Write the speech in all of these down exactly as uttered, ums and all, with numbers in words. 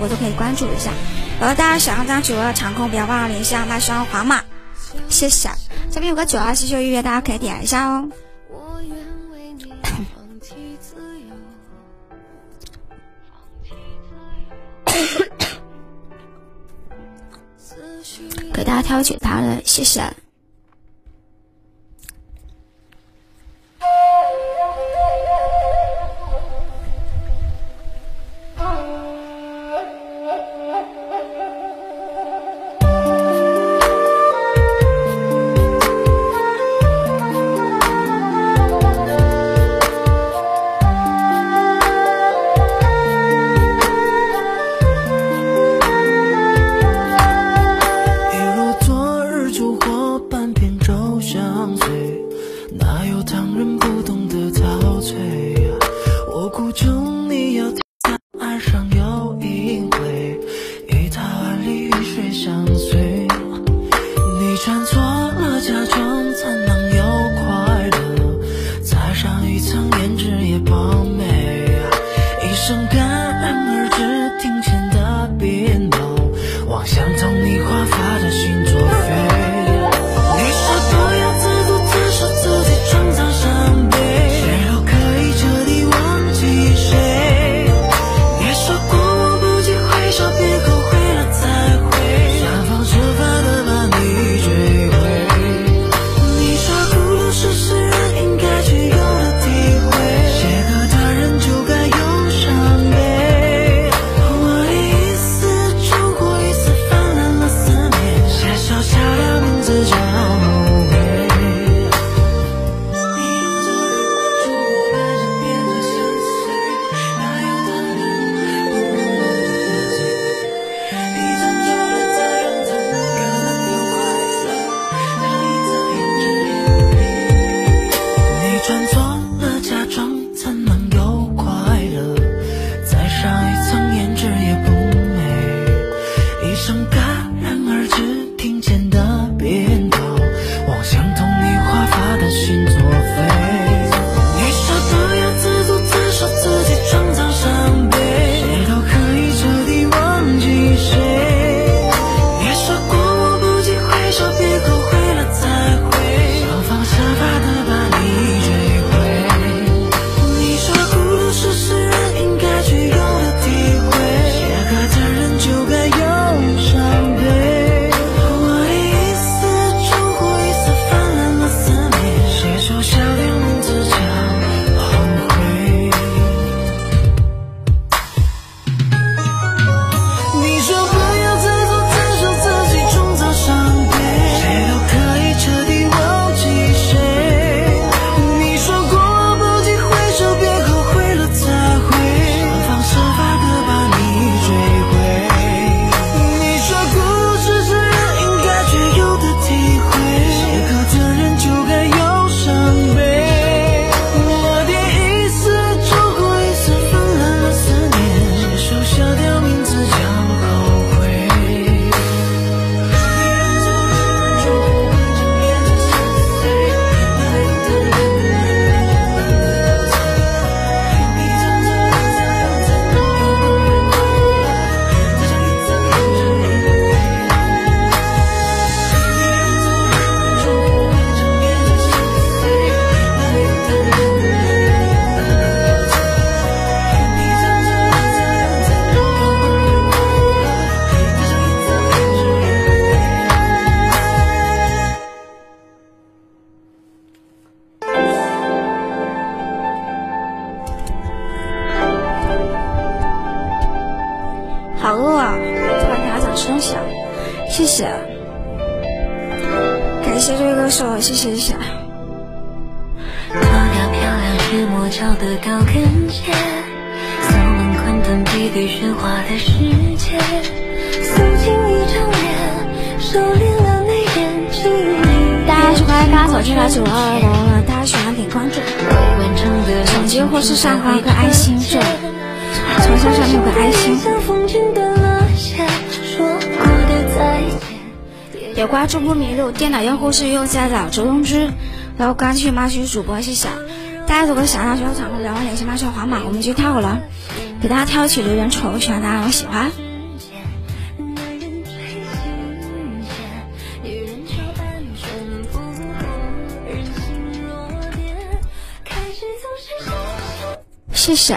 播都可以关注一下。呃，大家想要当主播场控，不要忘了联系麦双黄马，谢谢。这边有个九二七九预约，大家可以点一下哦。给大家挑取他的，谢谢。好饿啊！突然还想吃东西啊！谢谢，感谢这位歌手，谢谢谢谢。 脱掉漂亮是魔教的高跟鞋，扫门宽臀背对喧哗的世界，素净一张脸，收敛了内眼睛。 大家喜欢大家走进来九二二楼了，大家喜欢点关注，手机或是上方有个爱心这。头像上面有个爱心，有关注不迷路，电脑用户是右下角周通知，然后关注马旭主播，谢谢。大家如果想要学场控，然后联系马旭黄马，我们就跳了，给大家挑起留言丑，希望大家能喜欢。 谢谢。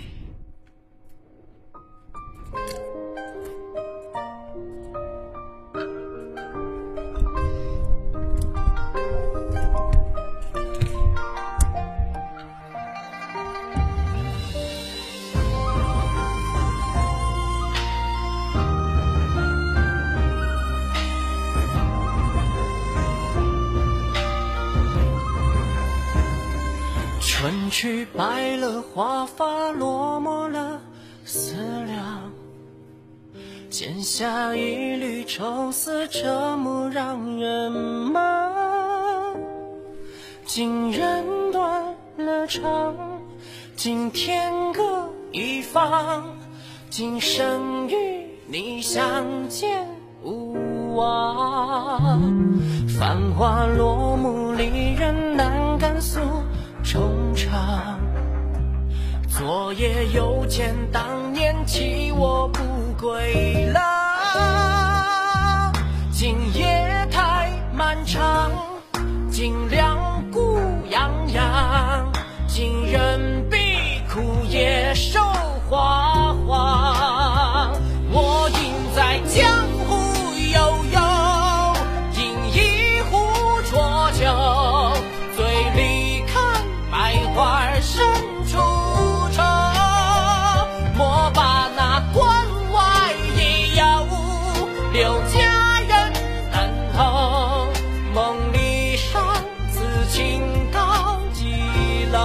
春去白了华发，落寞了思量，剪下一缕愁丝，折磨让人忙。竟人断了肠，今天各一方，今生与你相见无望。繁华落幕，离人难敢诉衷肠，昨夜又见当年弃我不归郎。今夜太漫长，今两孤洋洋，今人必苦也受花黄。我应在江湖悠悠，饮一壶浊酒，醉里花深处愁，莫把那关外野药留家人等候。梦里上此情高几楼？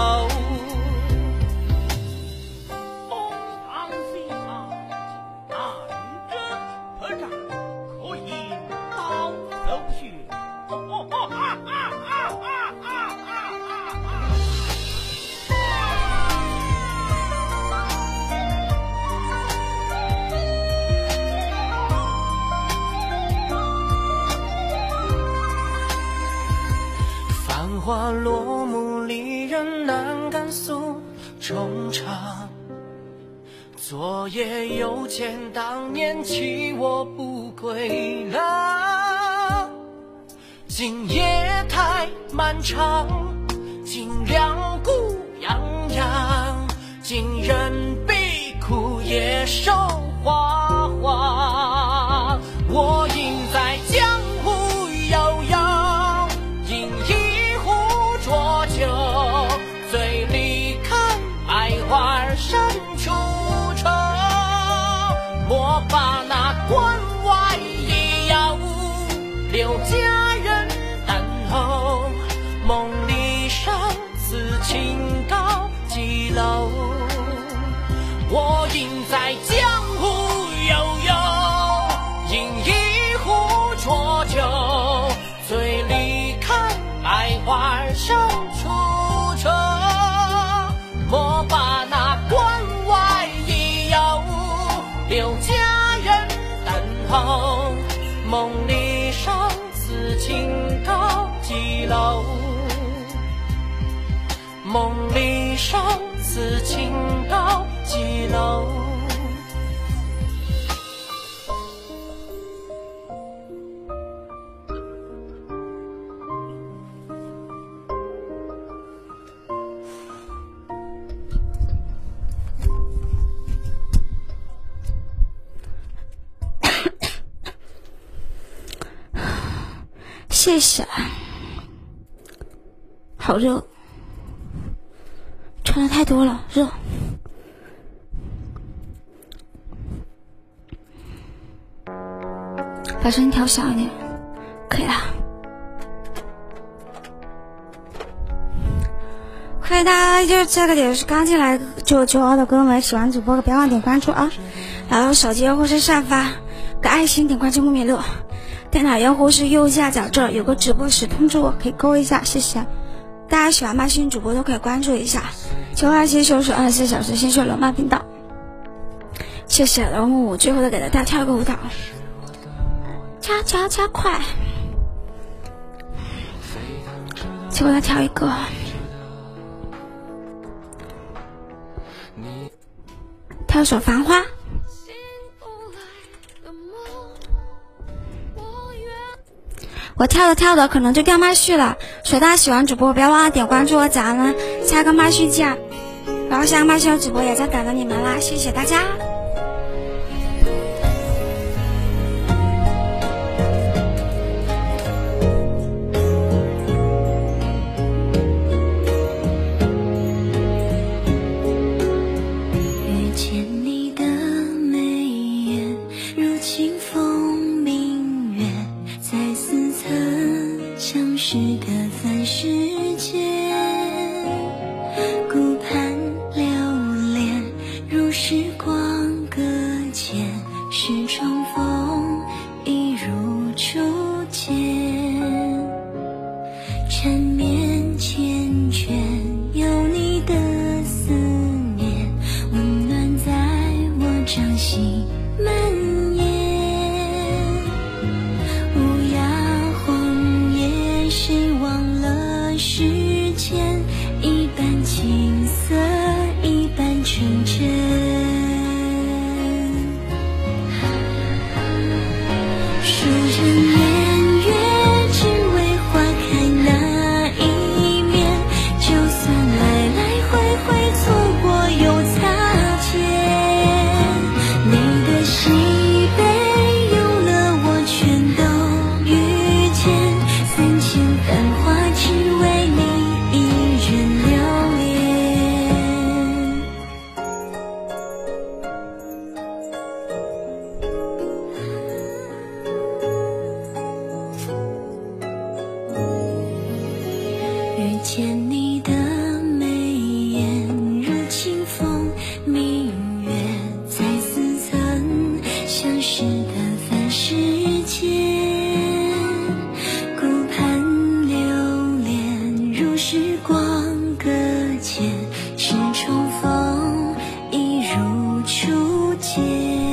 东墙西墙，那人可长可以刀头血。哦哈哈哈哈哈哈！花落幕，离人难敢诉衷肠。昨夜又见当年弃我不归郎。今夜太漫长，今两孤洋洋，今人必苦也受花黄。我应在江湖悠悠，酒醉里看百花深处愁，莫把那关外野药留家人等候。梦里上此情高几楼？我应在江湖悠悠，饮一壶浊酒，醉里看百花深处愁，莫把那关外野药留家人等候。梦里上此情高几楼？梦里上此情高几楼？ 谢谢。好热，穿的太多了，热。把声音调小一点，可以了。欢迎大家，就这个点是刚进来就九二的哥们，喜欢主播不要忘点关注啊，然后手机或是上发个爱心，点关注木米乐。电脑用户是右下角这儿有个直播时通知我，可以勾一下，谢谢。大家喜欢麦新主播都可以关注一下，九二七手手二十四小时新水龙麦频道，谢谢。然后我最后再给大家跳个舞蹈，加加加快，最后再跳一个，跳首繁花。我跳着跳着可能就掉麦序了，所以大家喜欢主播不要忘了点关注我，咱们下个麦序见。 然后下马小直播也在等着你们啦，谢谢大家。 遇见你的眉眼，如清风明月，在似曾相识的凡世间，顾盼流连，如时光搁浅，是重逢，一如初见，缠绵缱绻，有你的思念，温暖在我掌心蔓延。乌鸦荒野，谁忘了时间？一半青涩，一半纯真。数着年月，只为花开那一面。就算来来回回错过又擦肩，你的喜悲有了我全都遇见。三千繁华只为你一人留恋。遇见你的眉眼，如清风明月，在似曾相识的凡世间，顾盼流连，如时光搁浅，是重逢，一如初见。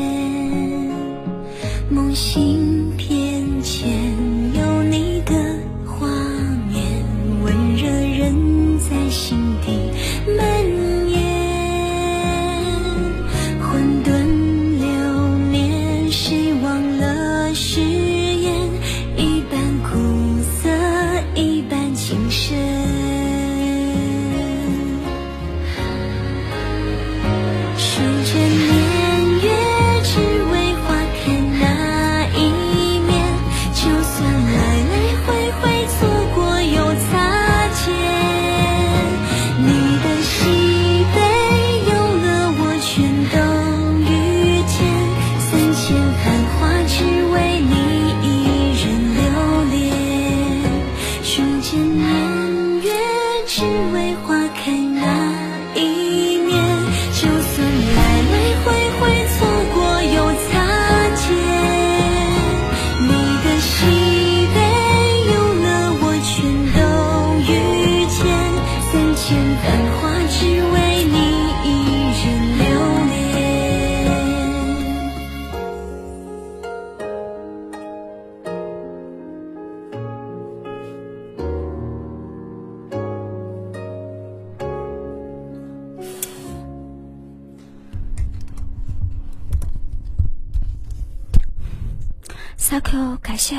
梦醒偏浅，有你的画面，温热人在心底蔓延。混沌流年，谁忘了誓言？一半苦涩，一半情深。数着年月，只为花开那一面。就算来来回回错过又擦肩，你的喜悲有了我全都遇见。三千繁华只为你一人留恋。数着年月，只为花开那一面。就算来来回回错过又擦肩，你的喜悲有了我全都遇见。三千繁华只为你一人留恋。 撒 Q 感谢，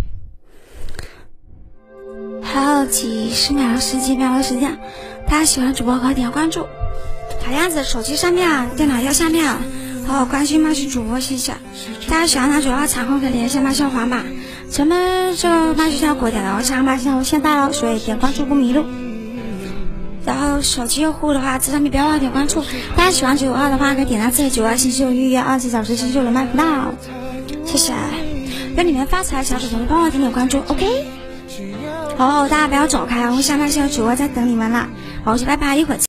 还有几十秒、十几秒的时间，大家喜欢主播可以点关注，卡样子手机上面、啊、电脑右下面、啊，好好关心麦序主播，谢谢。大家喜欢他主要场后可以联系麦序黄马，咱们这个麦序效果点了，下麦序我现在了，所以点关注不迷路。然后手机用户的话，这上面不要忘了点关注。大家喜欢九五二的话，可以点到这里九二星期六预约二十四小时星期六的麦频道，谢谢。愿你们发财，小主播帮我点点关注 ，OK？ 好，大家不要走开，我下麦序主播在等你们了，好，就拜拜，一会儿见。